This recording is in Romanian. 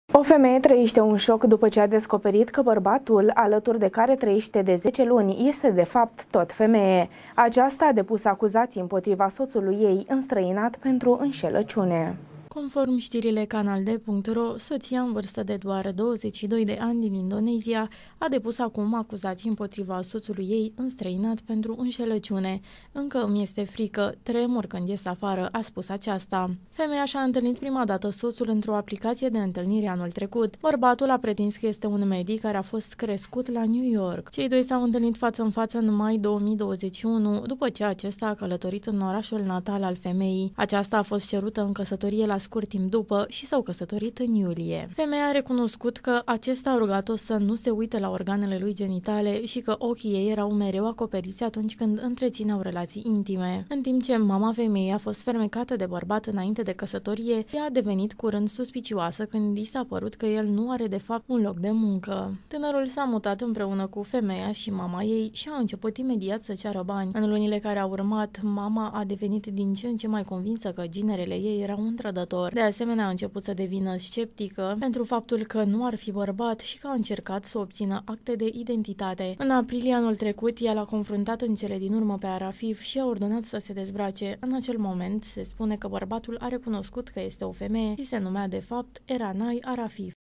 O femeie trăiește un șoc după ce a descoperit că bărbatul, alături de care trăiește de 10 luni, este de fapt tot femeie. Aceasta a depus acuzații împotriva soțului ei înstrăinat pentru înșelăciune. Conform știrile canalde.ro, soția în vârstă de doar 22 de ani din Indonezia a depus acum acuzații împotriva soțului ei înstrăinat pentru înșelăciune. Încă îmi este frică, tremur când ies afară, a spus aceasta. Femeia și-a întâlnit prima dată soțul într-o aplicație de întâlnire anul trecut. Bărbatul a pretins că este un medic care a fost crescut la New York. Cei doi s-au întâlnit față în față în mai 2021, după ce acesta a călătorit în orașul natal al femeii. Aceasta a fost cerută în căsătorie la scurt timp după și s-au căsătorit în iulie. Femeia a recunoscut că acesta a rugat-o să nu se uite la organele lui genitale și că ochii ei erau mereu acoperiți atunci când întrețineau relații intime. În timp ce mama femeii a fost fermecată de bărbat înainte de căsătorie, ea a devenit curând suspicioasă când i s-a părut că el nu are de fapt un loc de muncă. Tânărul s-a mutat împreună cu femeia și mama ei și a început imediat să ceară bani. În lunile care au urmat, mama a devenit din ce în ce mai convinsă că ginerele ei erau un trădător. De asemenea, a început să devină sceptică pentru faptul că nu ar fi bărbat și că a încercat să obțină acte de identitate. În aprilie anul trecut, ea l-a confruntat în cele din urmă pe Arafif și a ordonat să se dezbrace. În acel moment, se spune că bărbatul a recunoscut că este o femeie și se numea de fapt Eranay Arafif.